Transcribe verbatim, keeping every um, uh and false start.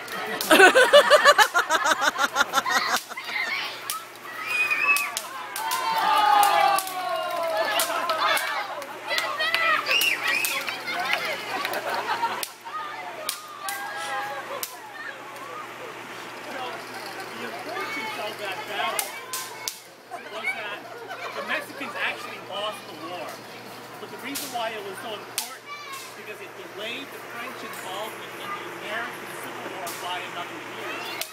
That battle was that the Mexicans actually lost the war. But the reason why it was so important is because it delayed the French involvement in the American Civil War by another year.